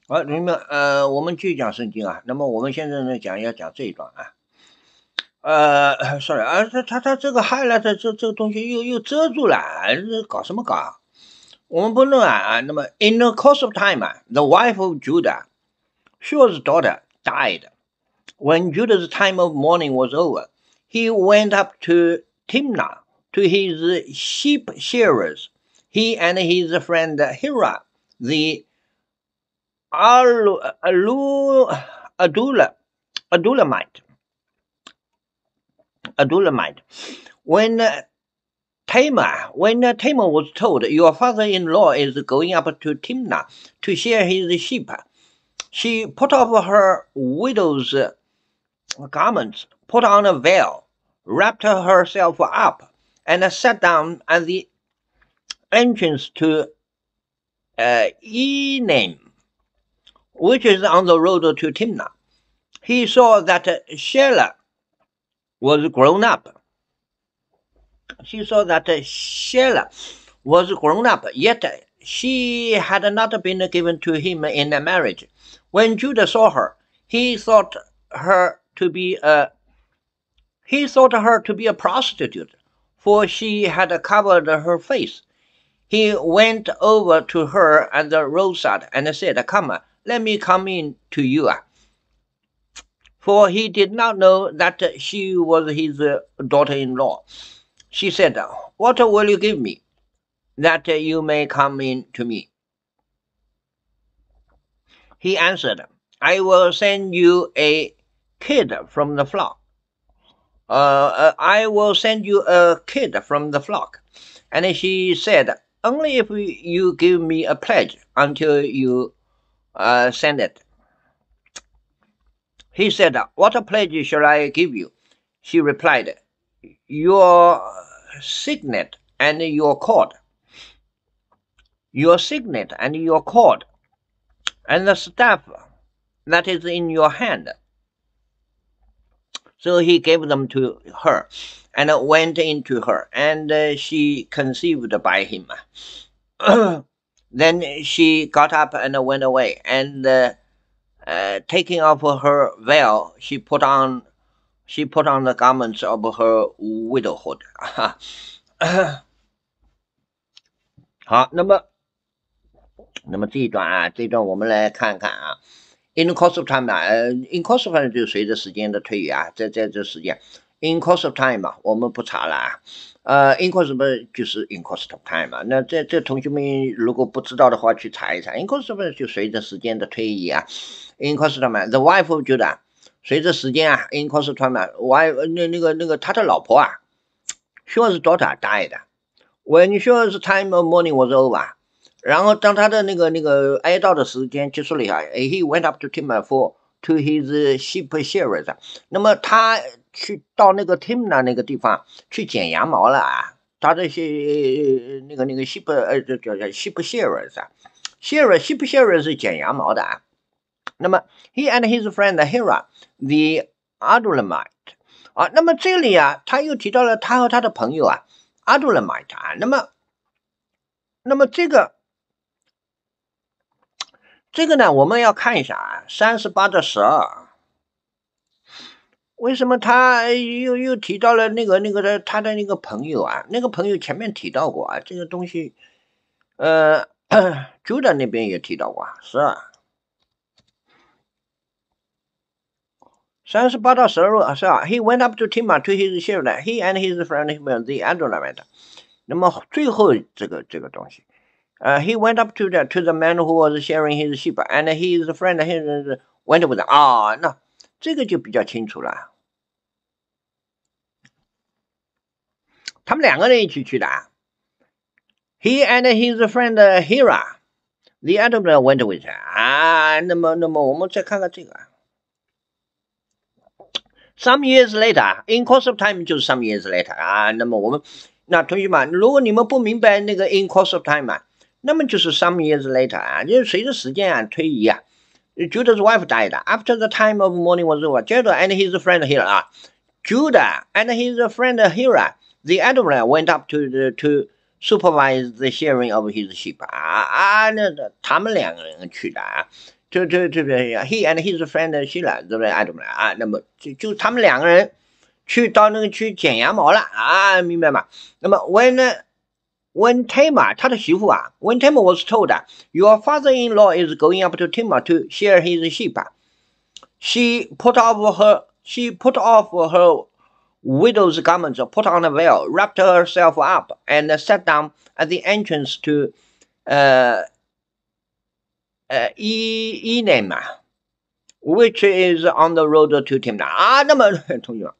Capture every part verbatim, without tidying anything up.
好，同学们，呃，我们继续讲圣经啊。那么我们现在呢讲要讲这一段啊。呃，sorry 啊，他他他这个 highlight 这这个东西又又遮住了，啊这搞什么搞啊？我们不弄啊啊。那么 in the course of time 啊，the wife of Judah, Shul's daughter, died. When Judah's time of mourning was over, he went up to Timnah to his sheep shearers. He and his friend Hira, the Alu, Alu, Adula, Adulamite, Adulamite. When uh, Tamar, when uh, Tamar was told, "Your father-in-law is going up to Timnah to shear his sheep," she put off her widow's uh, garments, put on a veil, wrapped herself up, and sat down at the entrance to uh, Enaim, which is on the road to Timnah. He saw that uh, Shelah was grown up. She saw that uh, Shelah was grown up, yet she had not been given to him in marriage. When Judah saw her, he thought her to be a he thought her to be a prostitute, for she had covered her face. He went over to her at the roadside and said, "Come, let me come in to you." For he did not know that she was his daughter-in-law. She said, "What will you give me, that you may come in to me?" He answered, "I will send you a kid from the flock. Uh, I will send you a kid from the flock." And she said, "Only if you give me a pledge until you uh, send it." He said, "What a pledge shall I give you?" She replied, "Your signet and your cord, your signet and your cord, and the staff that is in your hand." So he gave them to her, and went into her, and uh, she conceived by him. Then she got up and went away, and uh, uh, taking off her veil, she put on she put on the garments of her widowhood. 好，那么，那么这一段啊，这一段我们来看看啊。In the course of time 啊，呃，in course of time 就随着时间的推移啊，在在这时间 ，in course of time 嘛，我们不查了啊。呃 ，in course 不就是 in course of time 嘛？那这这同学们如果不知道的话，去查一查。in course of time 就随着时间的推移啊。in course of time，the wife of Judah，随着时间啊 ，in course of time，wife 那那个那个他的老婆啊 ，Shul's daughter died. When Shul's time of mourning was over. 然后当他的那个那个哀悼的时间结束了以后 ，he went up to Timnah for to his sheep shearers。那么他去到那个 Timnah 那个地方去剪羊毛了啊，他的些那个那个 sheep 呃叫叫 sheep shearers 啊 ，shearer sheep shearers 是剪羊毛的啊。那么 he and his friend Hira the Adulamite 啊，那么这里啊，他又提到了他和他的朋友啊 Adulamite 啊，那么那么这个。这个呢，我们要看一下啊，三十八的十二，为什么他又又提到了那个那个的他的那个朋友啊？那个朋友前面提到过啊，这个东西，呃，Judah 那边也提到过啊，十二，三十八到十二是啊 ，He went up to Timnah to his shepherd, he and his friend the Adulamite。那么最后这个这个东西。Uh, he went up to the to the man who was sharing his sheep, and his friend his went with him. 啊，那这个就比较清楚了。他们两个人一起去的。He and his friend Hira, the other went with him. 啊，那么那么我们再看看这个。Some years later, in course of time 就是 some years later 啊。那么我们那同学们，如果你们不明白那个 in course of time 啊。那么就是 some years later 啊，就是随着时间啊推移啊 ，Judah's wife died. After the time of mourning was over, Judah and his friend Hira 啊 ，Judah and his friend Hira, the Adonai went up to the, to supervise the shearing of his sheep 啊啊，那他们两个人去的啊， 这这这边 he and his friend Sheila 对不对？啊，对不对啊？那么就就他们两个人去到那个去剪羊毛了啊，明白吗？那么 when when Tamar 他的媳妇啊 ，when Tamar was told that your father-in-law is going up to Timnah to shear his sheep, she put off her she put off her widow's garments, put on a veil, wrapped herself up, and sat down at the entrance to uh uh E Enem, which is on the road to Timnah 啊。那么同学们，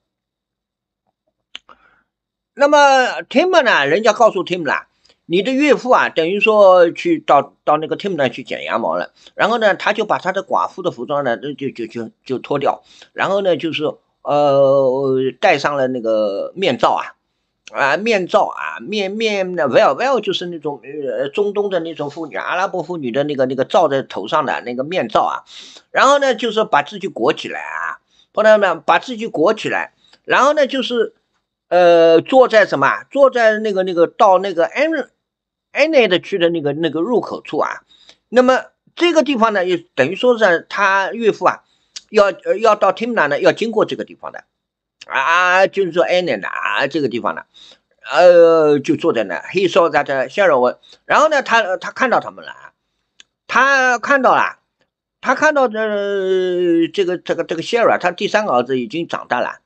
那么 Timnah 呢，人家告诉 Timnah，你的岳父啊，等于说去到到那个 Timnah 去剪羊毛了，然后呢，他就把他的寡妇的服装呢，就就就就脱掉，然后呢，就是呃戴上了那个面罩啊。啊，面罩啊，面面的 veil veil 就是那种呃中东的那种妇女，阿拉伯妇女的那个那个罩在头上的那个面罩啊，然后呢就是把自己裹起来啊，朋友们把自己裹起来，然后呢就是呃坐在什么，坐在那个那个到那个 an an 的区的那个那个入口处啊，那么这个地方呢，也等于说是他岳父啊，要呃要到 Timnah 呢，要经过这个地方的。啊，就是说 Anna 啊，这个地方呢，呃，就坐在那。He saw that Sharon， 然后呢，他他看到他们了，他看到了，他看到的这个这个这个 Sharon， 他第三个儿子已经长大了。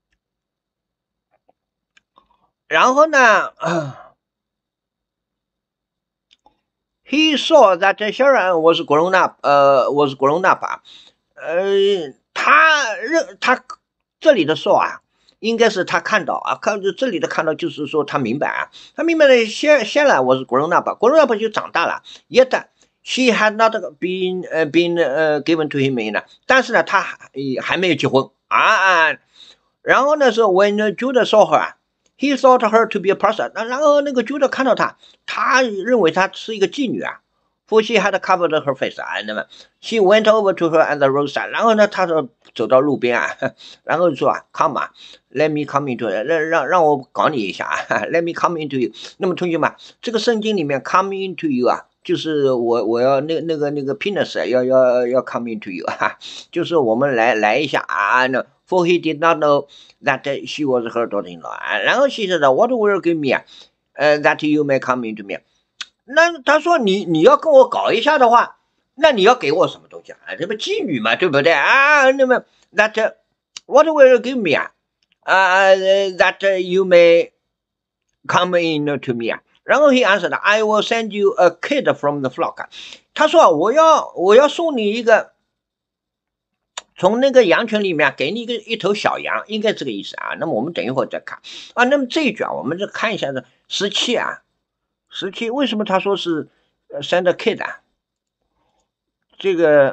然后呢、呃、，He saw that Sharon was grown up， 呃，was grown up 啊，呃，他认他。这里的说啊，应该是他看到啊，看这里的看到就是说他明白啊，他明白了。先先来我是 grown up，grown up 就长大了。Yet she had not been 呃 been 呃 given to him in， 但是呢，他还还没有结婚啊啊。然后呢是 when Judah saw her，he thought her to be a person。然后那个 Judah 看到他，他认为她是一个妓女啊。For she had covered her face 啊，那么 she went over to her at the roadside， 然后呢，他说走到路边啊，然后说啊 ，come 啊 ，let me come into， 让让让我搞你一下啊 ，let me come into you。那么同学们，这个圣经里面 come into you 啊，就是我我要那那个那个 penis 要要要 come into you 啊，就是我们来来一下啊。那 For he did not know that she was her daughter-in-law 啊，然后 she said what will give me 啊，呃 that you may come into me。那他说你你要跟我搞一下的话，那你要给我什么东西啊？这不妓女嘛，对不对啊？那么 that what will you give me 啊？啊、uh, that you may come in to me 啊？然后 he answered, I will send you a kid from the flock。他说我要我要送你一个，从那个羊群里面给你一个一头小羊，应该这个意思啊。那么我们等一会儿再看啊。那么这一句啊，我们再看一下这十七啊。十七为什么他说是 send a kid 啊？这个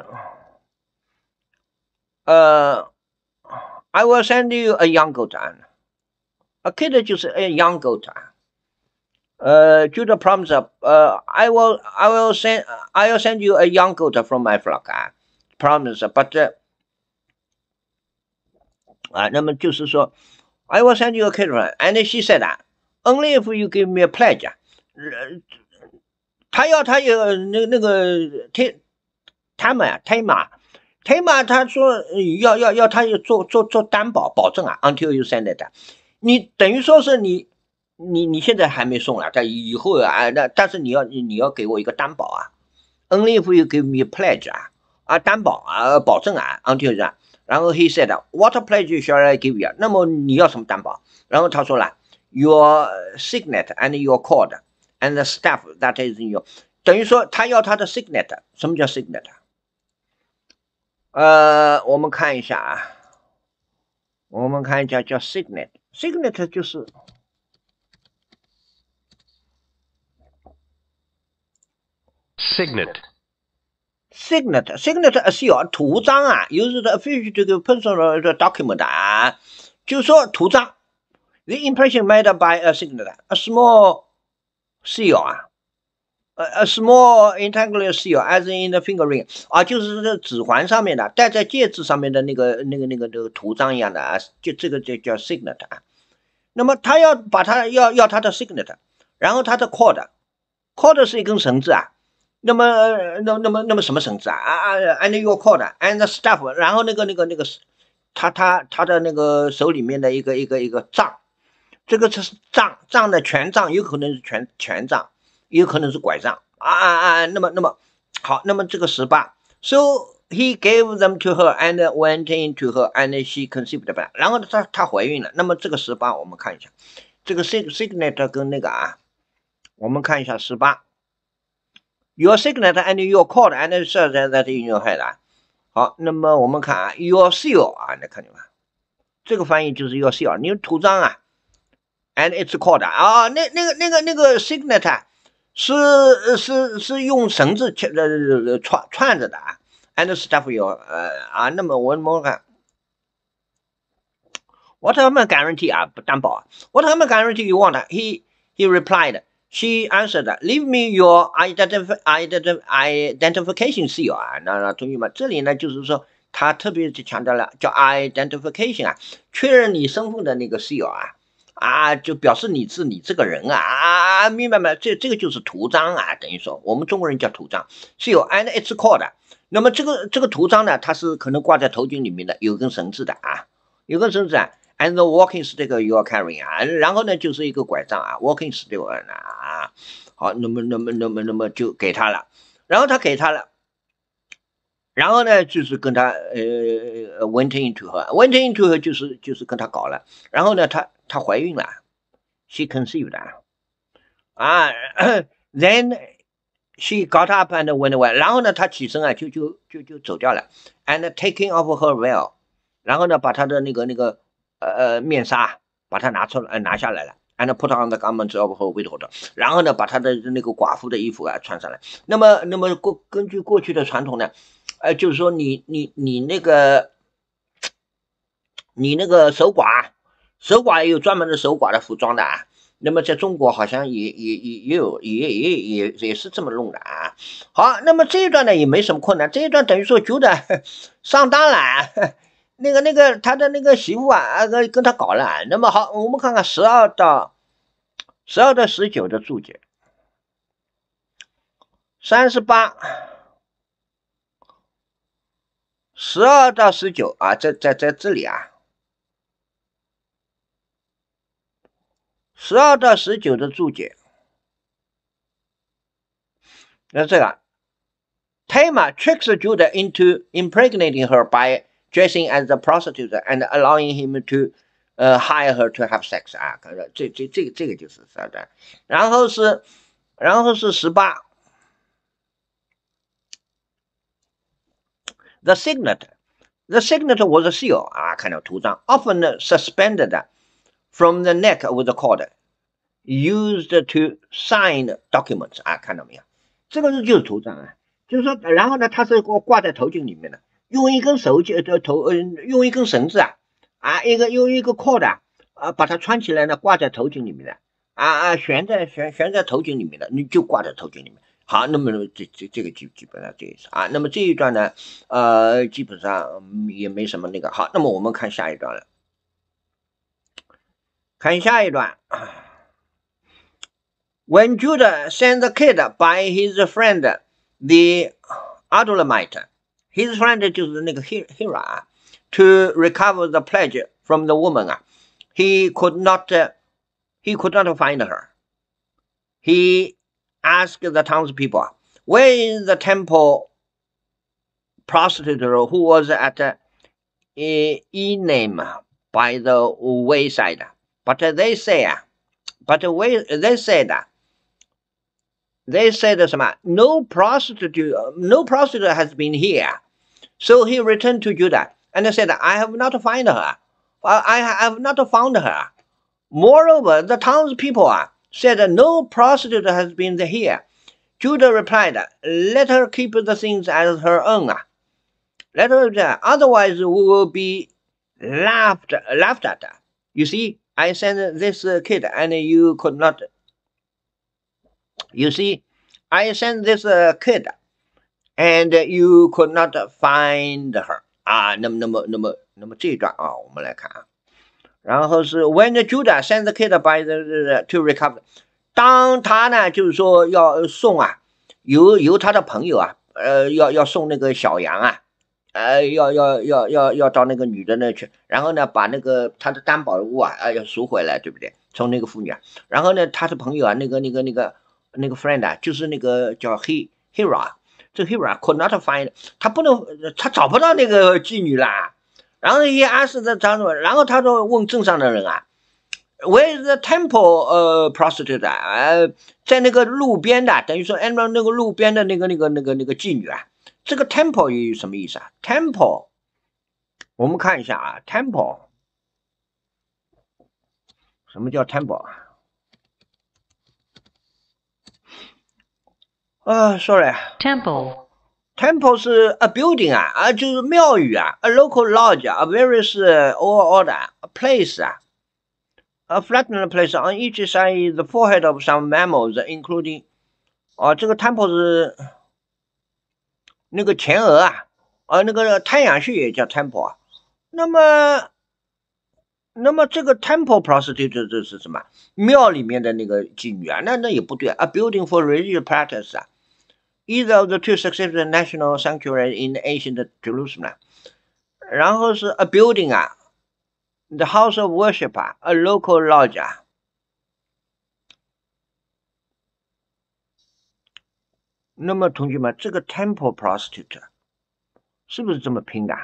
呃 ，I will send you a young goat 啊 ，a kid 就是 a young goat 啊。呃 ，Judah promise 呃 ，I will I will send I will send you a young goat from my flock 啊 ，promise，but 啊，那么就是说 I will send you a kid and she said that only if you give me a pledge。他要他有那那个天他们啊，泰马，泰马他说要要要他要做做做担保保证啊 ，until you send it， 你等于说是你你你现在还没送啊，在以后啊，那但是你要你你要给我一个担保啊 ，only if you give me a pledge 啊啊担保啊保证啊 until that， 然后 he said what pledge shall I give you？ 那么你要什么担保？然后他说了 your signet and your cord。And the staff that is in you， 等于说他要他的 signet， 什么叫 signet？ 呃，我们看一下啊，我们看一下叫 signet，signet 就是 signet signet signet 是有图章啊，有时的 official 这个 personal document 啊，就是说图章 ，the impression made by a signet，a small seal 啊，呃呃 small integral seal as in the finger ring 啊，就是这指环上面的戴在戒指上面的那个那个那个那个图章一样的啊，就这个就叫 signet 啊。那么他要把他要要他的 signet， 然后他的 cord，cord 是一根绳子啊， 那么那那么那么什么绳子啊啊 and your cord and staff， 然后那个那个那个他他他的那个手里面的一个一个一个杖，这个是杖杖的权杖，有可能是权权杖，也有可能是拐杖啊啊啊！那么那么好，那么这个十八 ，so he gave them to her and went into her and she conceived 吧，然后她她怀孕了。那么这个十八我们看一下，这个 signet 跟那个啊，我们看一下十八。Your signet and your cord and says that in your head 啊，好，那么我们看啊 ，your seal 啊，你看见吗？这个翻译就是 your seal，你图章啊 ，and it's cord 啊，那那个那个那个 signet 啊，是是是用绳子呃串串着的啊 ，and stuff 有呃啊，那么我们看 ，what am I guarantee 啊，不担保啊 ，what am I guarantee you want？ He he replied。She answered, "Leave me your identif identif identification seal 啊，那那同学们，这里呢就是说，他特别强调了叫 identification 啊，确认你身份的那个 seal 啊，啊，就表示你是你这个人啊，啊，明白吗？这这个就是图章啊，等于说我们中国人叫图章 seal and it's called。那么这个这个图章呢，它是可能挂在头巾里面的，有根绳子的啊，有根绳子啊。And the walking stick you are carrying 啊，然后呢就是一个拐杖啊 ，walking stick 啊，好，那么那么那么那么就给他了，然后他给他了，然后呢就是跟他呃 went into her，went into her 就是就是跟他搞了，然后呢她她怀孕了 ，she conceived 啊，then she got up and went away， 然后呢她起身啊就就就就走掉了 ，and taking off her veil， 然后呢把她的那个那个。呃面纱把它拿出来、呃、拿下来了 ，and put on the garments of her widowed， 然后呢把她的那个寡妇的衣服啊穿上来。那么那么过根据过去的传统呢，呃就是说你你你那个你那个守寡，守寡也有专门的守寡的服装的啊。那么在中国好像也也也也有也也也也是这么弄的啊。好，那么这一段呢也没什么困难，这一段等于说觉得上当了。那个那个他的那个媳妇啊，跟跟他搞了。那么好，我们看看十二到十二到十九的注解，三十八，十二到十九啊，在在在这里啊，十二到十九的注解，那这个 Tamar tricks Judah into impregnating her by dressing as a prostitute and allowing him to 呃 hire her to have sex 啊，这这这个这个就是十二段，然后是然后是十八 ，the signet the signet was a seal 啊，看到图章 ，often suspended from the neck with a cord used to sign documents 啊，看到没有？这个是就是图章啊，就是说，然后呢，它是挂在头巾里面的。用一根手机的头，呃，用一根绳子啊，啊，一个用一个 cord 啊，啊，把它穿起来呢，挂在头巾里面的，啊啊，悬在悬悬在头巾里面的，你就挂在头巾里面。好，那么这这这个基基本上这意思啊。那么这一段呢，呃，基本上也没什么那个。好，那么我们看下一段了，看下一段。When Judah sent the kid by his friend the Adulamite。His friend 就是那个 Hira 啊 ，to recover the pledge from the woman 啊 ，he could not,、uh, he could not find her. He asked the townspeople, "Where is the temple prostitute who was at uh, Enaim by the wayside?" But they say, but they said, they said 什么 ？No prostitute, no prostitute has been here. So he returned to Judah and said, I have not found her. I have not found her. Moreover, the townspeople said, no prostitute has been here. Judah replied, let her keep the things as her own. Let her, otherwise we will be laughed, laughed at. You see, I sent this kid and you could not. You see, I sent this kid.And you could not find her 啊，那么那么那么那么这一段啊，我们来看啊，然后是 When Judah sent the kid by the to recover， 当他呢就是说要送啊， 由由他的朋友啊，呃，要要送那个小羊啊，呃，要要要要要到那个女的那去，然后呢，把那个他的担保物啊，呃，要赎回来，对不对？从那个妇女啊，然后呢，他的朋友啊，那个那个那个那个 friend 啊，就是那个叫 He Hera，这 Hera could not find，他不能，他找不到那个妓女啦。然后一阿是在张着，然后他就问镇上的人啊。Where is the temple 呃 prostitute 啊？呃，在那个路边的，等于说按照那个路边的那个那个那个那个妓女啊，这个 temple 有什么意思啊 ？temple， 我们看一下啊 ，temple， 什么叫 temple 啊？啊 ，sorry，temple temple 是 a building 啊，啊就是庙宇啊 ，a local lodge 啊 ，a various or order a place 啊。A flattened place on each side is the forehead of some mammals, including 啊，这个 temple 是那个前额啊，啊，那个太阳穴也叫 temple 啊。那么，那么这个 temple prostitute 这是什么？庙里面的那个妓女啊？那那也不对。A building for religious practice 啊 ，either of the two successive national sanctuaries in ancient Jerusalem。然后是 a building 啊 ，the house of worship 啊 ，a local lodge 啊。那么同学们，这个 temple prostitute 是不是这么拼的？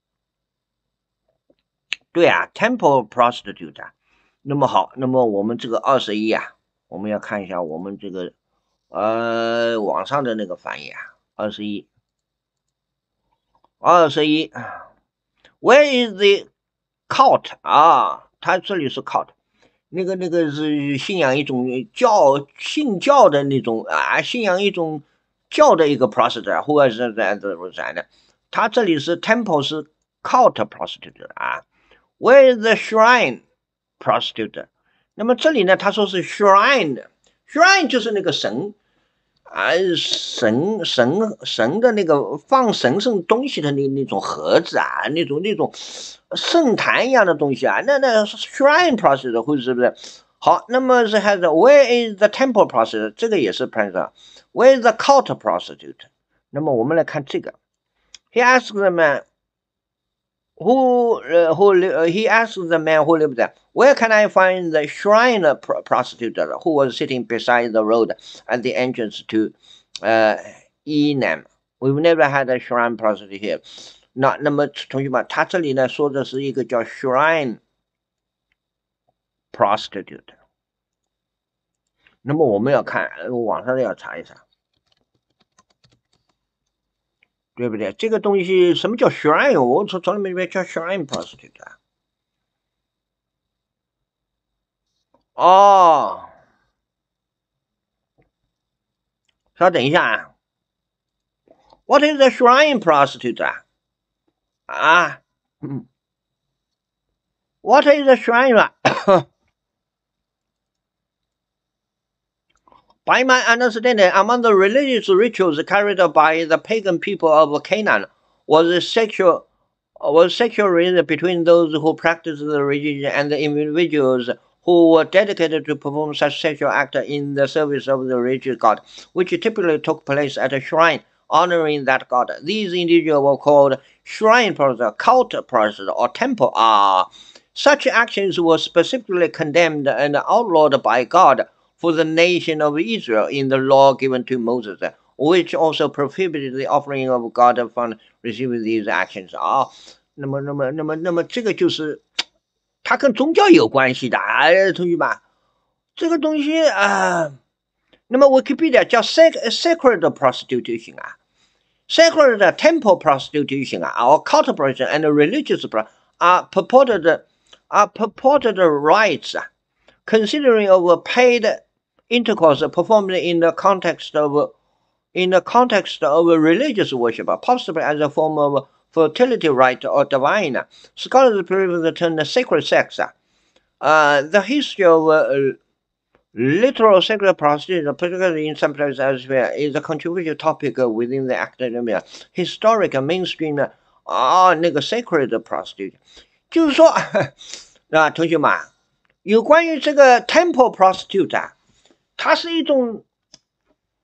对啊 ，temple prostitute 啊。那么好，那么我们这个二十一啊，我们要看一下我们这个呃网上的那个翻译啊，二十一，二十一，Where is the cult 啊？它这里是 cult， 那个那个是信仰一种教信教的那种啊，信仰一种教的一个 prostitute， 或者是在这不啥的，它这里是 temple 是 cult prostitute 啊。Where is the shrine prostitute？ 那么这里呢，他说是 shrine，shrine 就是那个神啊，神神神的那个放神圣东西的那那种盒子啊，那种那种圣坛一样的东西啊，那那 shrine prostitute 会是不是？好，那么是还是 Where is the temple prostitute？ 这个也是 prostitute。Where is the cult prostitute？ 那么我们来看这个 ，He asked the man。Who, uh, who uh, he asked the man who lived there, "Where can I find the shrine pr prostitute who was sitting beside the road at the entrance to uh, Enam? We've never had a shrine prostitute here." 那那么同学们，他这里呢说的是一个叫 shrine prostitute。那么我们要看网上要查一查。对不对？这个东西什么叫 shrine？ 我从从来没叫 shrine prostitute 啊。哦，稍等一下啊。What is a shrine prostitute 啊？啊，嗯 ，What is a shrine 啊？By my understanding, among the religious rituals carried by the pagan people of Canaan was sexual was sexual relations between those who practiced the religion and the individuals who were dedicated to perform such sexual acts in the service of the religious god, which typically took place at a shrine honoring that god. These individuals were called shrine prostitutes, cult prostitutes, or temple. Ah, such actions were specifically condemned and outlawed by God for the nation of Israel in the law given to Moses, which also prohibited the offering of God from receiving these actions 啊。那么，那么，那么，那么，这个就是它跟宗教有关系的啊，同学们，这个东西啊。那么 Wikipedia 叫 sacred prostitution 啊 ，sacred temple prostitution 啊 ，or cult prostitution and religious are purported are purported rights 啊 ，considering of paid intercourse performed in the context of in the context of religious worship, possibly as a form of fertility rite or divine. Scholars believe the term sacred sex. Uh, the history of uh, literal sacred prostitution, particularly in some places elsewhere, is a controversial topic within the academia. Historic mainstream 啊，那个 sacred prostitution， 就是说啊，同学们，有关于这个 temple prostitute 啊。它是一种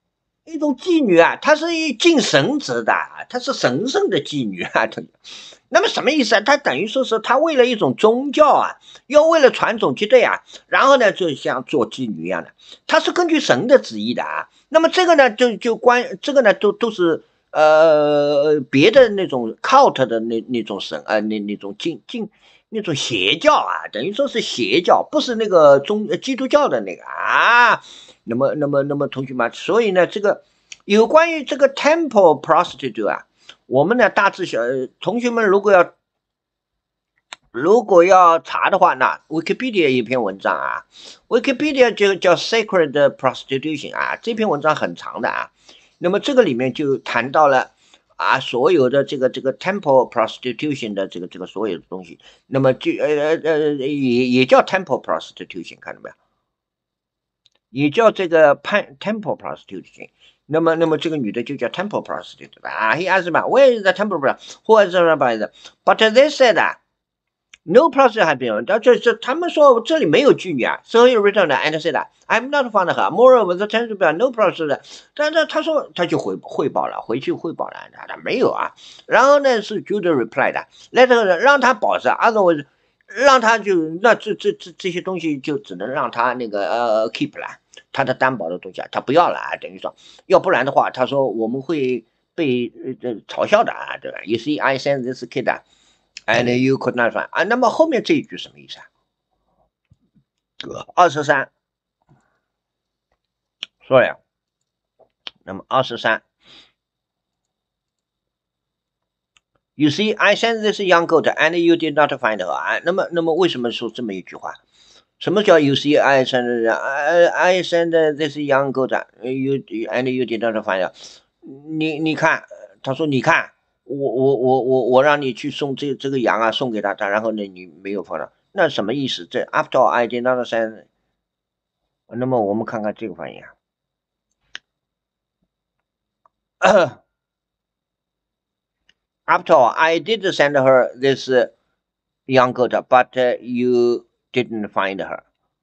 一种妓女啊，她是敬神职的，她是神圣的妓女啊。那么什么意思啊？她等于说是她为了一种宗教啊，要为了传宗接代啊，然后呢就像做妓女一样的，她是根据神的旨意的啊。那么这个呢就就关这个呢都都是呃别的那种 cult 的那那种神啊、呃、那那种敬敬那种邪教啊，等于说是邪教，不是那个宗基督教的那个啊。那么，那么，那么，同学们，所以呢，这个有关于这个 temple prostitute 啊，我们呢大致小同学们如果要如果要查的话，那 Wikipedia 一篇文章啊 ，Wikipedia 就叫 Sacred Prostitution 啊，这篇文章很长的啊。那么这个里面就谈到了啊，所有的这个这个 temple prostitution 的这个这个所有的东西，那么就呃呃呃也也叫 temple prostitution， 看到没有？也叫这个 temple prostitution， 那么，那么这个女的就叫 temple prostitute 吧？啊 ，he asked me where is the temple prostitute? Who is the rabbi? But they said that no prostitute had been. 这这他们说这里没有妓女啊。So he returned and said that I'm not found her. Moreover, the temple no prostitute. 但是他说他就回汇报了，回去汇报了，他没有啊。然后呢是 Judah replied let her 让他保释 ，otherwise 让他就那这这这这些东西就只能让他那个呃 keep 了。他的担保的东西啊，他不要了啊，等于说，要不然的话，他说我们会被呃嘲笑的啊，对吧 ？You see, I sent this kid, and you could not find 啊。那么后面这一句什么意思啊？二十三，说呀，那么二十三 ，You see, I sent this young goat, and you did not find her 啊。那么，那么为什么说这么一句话？什么叫 you see I send I I send this young goat you and you did not find？ 你你看，他说你看，我我我我我让你去送这这个羊啊，送给他，他然后呢你没有放到，那什么意思？这 after all I did not send。那么我们看看这个翻译啊。After all, I did send her this young goat, but you didn't find her.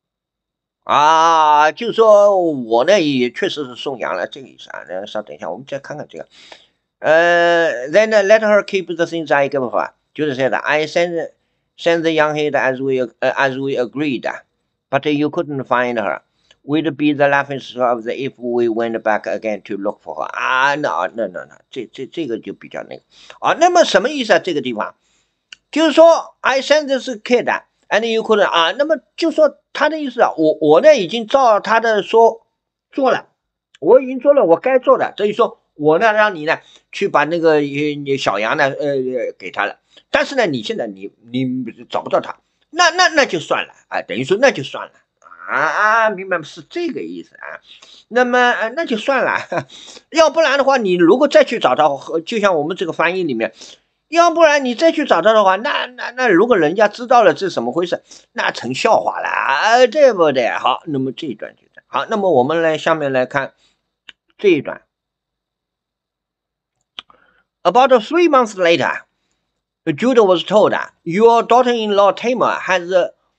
啊，就说我呢也确实是送羊了，这个意思啊。那稍等一下，我们再看看这个。呃 ，Then let her keep the things I gave her. 就是说的 I send send the young head as we、uh, as we agreed, but you couldn't find her. We'd be the laughing stock of the if we went back again to look for her. 啊，那那那那，这这这个就比较那个啊。那么什么意思啊？这个地方就是说 I send this kid。And you could 啊，那么就说他的意思啊，我我呢已经照他的说做了，我已经做了我该做的，所以说我呢让你呢去把那个你小羊呢呃给他了，但是呢你现在你你找不到他，那那那就算了啊，等于说那就算了啊啊，明白吗？是这个意思啊。那么呃那就算了，要不然的话你如果再去找他，就像我们这个翻译里面。要不然你再去找他的话，那那那如果人家知道了这是怎么回事，那成笑话了啊，对不对？好，那么这一段就这样。好，那么我们来下面来看这一段。About three months later, Judah was told, "Your daughter-in-law Tamar has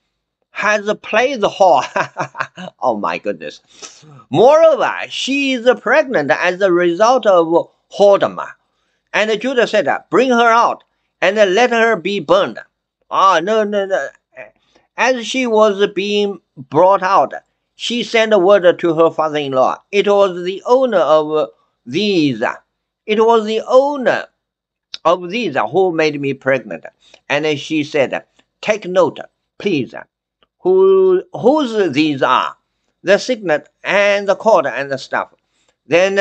has played the whore." Oh my goodness! Moreover, she is pregnant as a result of whoredom. And Judah said, "Bring her out and let her be burned." Ah, no, no, no. As she was being brought out, she sent word to her father-in-law. It was the owner of these. It was the owner of these who made me pregnant. And she said, "Take note, please, who whose these are, the signet and the cord and the stuff." Then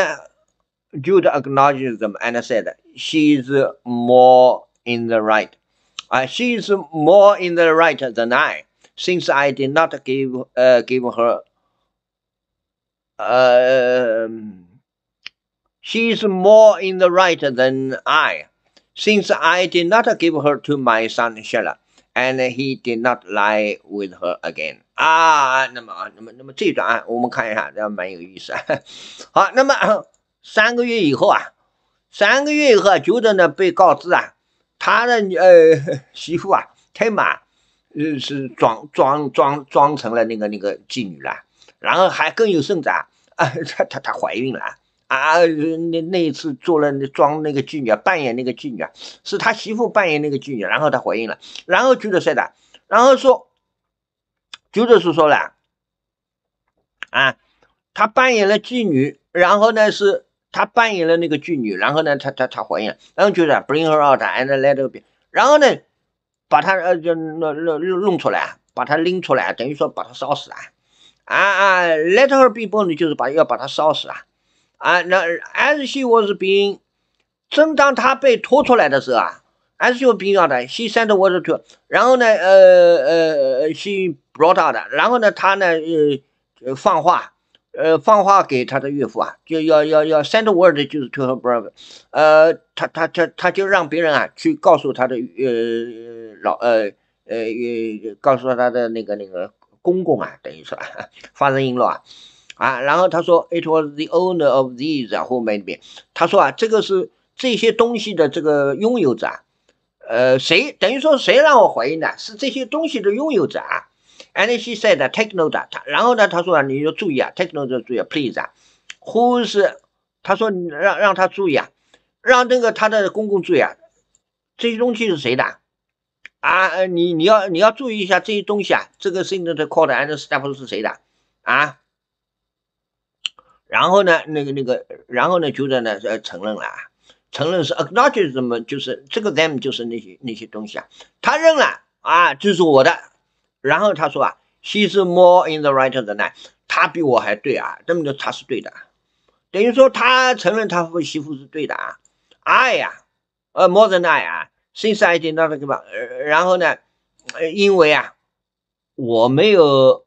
Judah acknowledged them and said, "She's more in the right. Uh, she's more in the right than I, since I did not give uh, give her. Uh, she's more in the right than I, since I did not give her to my son Shelah, and he did not lie with her again." 啊，那么那么那么这一段啊，我们看一下，这蛮有意思啊。好，那么三个月以后啊。三个月以后啊，觉得呢被告知啊，他的呃媳妇啊，太马，呃是装装装装成了那个那个妓女了，然后还更有甚者啊，她她她怀孕了啊，那那一次做了装那个妓女，扮演那个妓女，是他媳妇扮演那个妓女，然后他怀孕了，然后 Judas said that，然后说 Judas 说了啊，他扮演了妓女，然后呢是他扮演了那个妓女，然后呢他他他怀孕了，然后就是 bring her out and let her be， 然后呢把他呃就弄弄弄出来，把他拎出来，等于说把他烧死啊啊啊 let her be burned 就是把要把他烧死啊。啊，那 as she was being， 正当她被拖出来的时候啊 ，as she was being out， she sent word to， 然后呢，呃呃，she brought out， 然后呢，她呢，呃，放话，呃，放话给她的岳父啊，就要要要 send word 就是 to her brother， 呃，他他他他就让别人啊去告诉他的呃老呃呃告诉他的那个那个公公啊，等于说father-in-law 啊。啊，然后他说 ，It was the owner of these who made me。他说啊，这个是这些东西的这个拥有者啊，呃，谁等于说谁让我怀孕的？是这些东西的拥有者啊。And she said, "Take note." 他然后呢，他说啊，你要注意啊 ，take note 注意啊 ，please 啊。Who 是他说让让他注意啊，让这个他的公公注意啊，这些东西是谁的？啊，你你要你要注意一下这些东西啊，这个 signet cord and staff 是谁的啊？然后呢，那个那个，然后呢，就在呢呃承认了，承认是 acknowledge 什么，就是这个 them 就是那些那些东西啊，他认了啊，这是我的。然后他说啊 ，she is more in the right than I， 他比我还对啊，这么就他是对的，等于说他承认他媳妇是对的啊。I 呀、啊，呃 more than I 啊 ，since I did not give up，然后呢，呃因为啊，我没有。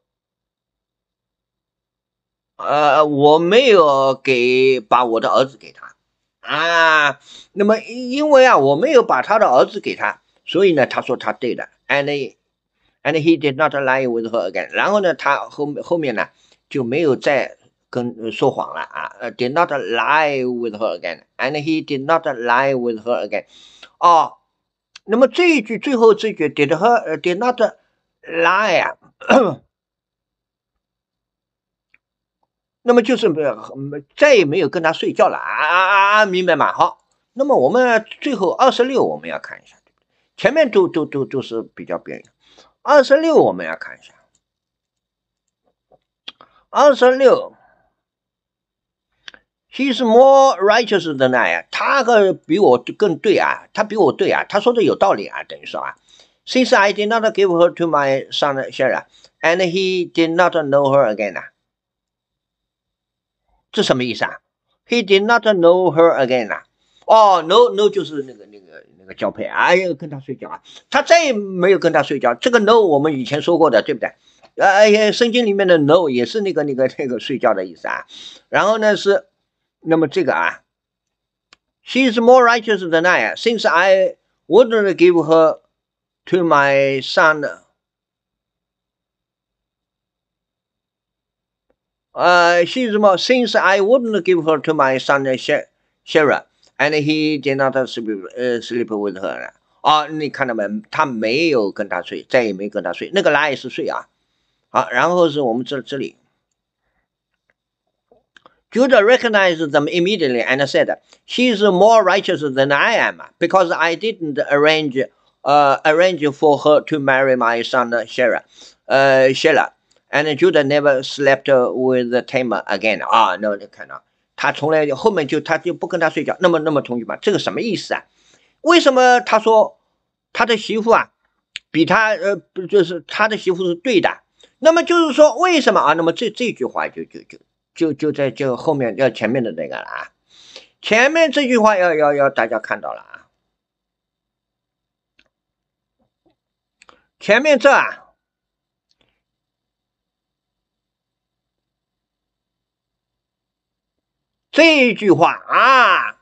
呃，我没有给把我的儿子给他啊，那么因为啊，我没有把他的儿子给他，所以呢，他说他对的，and and he did not lie with her again。然后呢，他后后面呢就没有再跟说谎了啊，呃，did not lie with her again，and he did not lie with her again。哦，那么这一句最后这句 did her did not lie 啊。那么就是没有再也没有跟他睡觉了啊啊啊啊！明白吗？好，那么我们最后二十六我们要看一下，前面都都都都是比较边缘，二十六我们要看一下，二十六 ，He's more righteous than I 啊，他个比我更对啊，他比我对啊，他说的有道理啊，等于说啊 ，Since I did not give her to my son Sarah, and he did not know her again 啊。这什么意思啊 ？He did not know her again 啊？哦 ，no no 就是那个那个那个交配，哎呀，跟他睡觉啊，他再也没有跟他睡觉。这个 no 我们以前说过的，对不对？呃，圣经里面的 no 也是那个那个那个睡觉的意思啊。然后呢是，那么这个啊 ，She is more righteous than I, since I wouldn't give her to my son. 呃 ，she is more since I wouldn't give her to my son Sarah, and he did not sleep 呃 sleep with her。啊，你看到没？他没有跟他睡，再也没跟他睡。那个 lie 是睡啊。好，然后是我们这这里 ，Judah recognized them immediately and said, "She is more righteous than I am, because I didn't arrange, uh, arrange for her to marry my son Sarah, uh, Shelah." And Judah never slept with Tamar again 啊，那你看到他从来后面就他就不跟他睡觉。那么那么同学们，这个什么意思啊？为什么他说他的媳妇啊比他呃就是他的媳妇是对的？那么就是说为什么啊？那么这这句话就就就就就在就后面要前面的那个了啊，前面这句话要要要大家看到了啊，前面这啊。这一句话啊，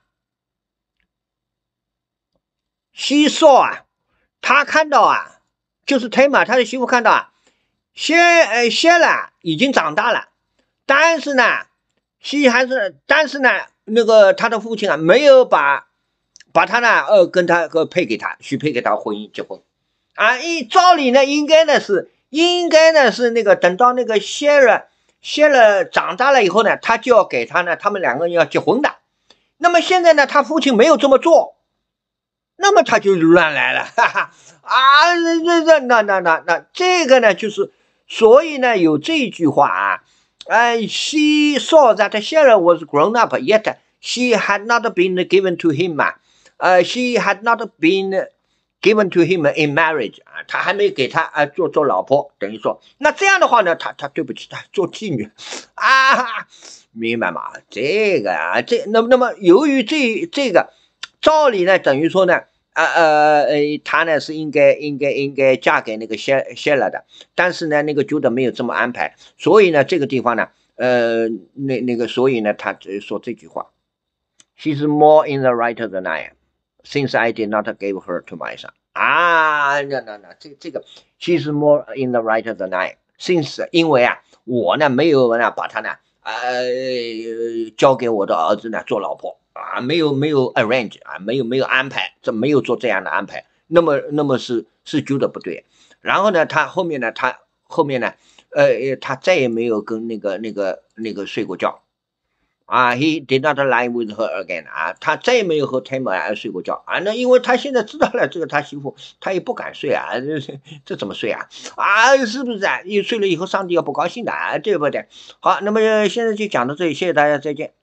西索啊，他看到啊，就是忒马他的媳妇看到啊，谢呃谢了已经长大了，但是呢，西还是但是呢，那个他的父亲啊，没有把把他呢呃跟他和配给他许配给他婚姻结婚啊，一照理呢应该呢是应该呢是那个等到那个谢了谢了长大了以后呢，他就要给他呢，他们两个人要结婚的。那么现在呢，他父亲没有这么做，那么他就乱来了，哈哈啊，那那那那那那这个呢，就是所以呢，有这一句话啊，呃，she saw that Sarah was grown up, yet she had not been given to him 啊，呃，she had not been given to him in marriage 啊，他还没给他啊做做老婆，等于说，那这样的话呢，他他对不起他做妓女啊，明白吗？这个啊，这那么那么由于这这个照理呢，等于说呢。啊呃呃，她呢是应该应该应该嫁给那个谢谢了的，但是呢，那个 Judah 没有这么安排，所以呢，这个地方呢，呃，那那个，所以呢，他说这句话 ，She's more in the right than I am, since I did not give her to my son。啊，那那那，这这个 ，She's more in the right than I am, since 因为啊，我呢没有呢把她呢呃交给我的儿子呢做老婆。啊，没有没有 arrange 啊，没有没有安排，这没有做这样的安排，那么那么是是揪的不对。然后呢，他后面呢，他后面呢，呃，他再也没有跟那个那个那个睡过觉啊。He did not lie with her again 啊，他再也没有和 Tamar 睡过觉啊。那因为他现在知道了这个他媳妇，他也不敢睡啊，这这怎么睡啊？啊，是不是啊？一睡了以后，上帝要不高兴的啊，对不对？好，那么现在就讲到这里，谢谢大家，再见。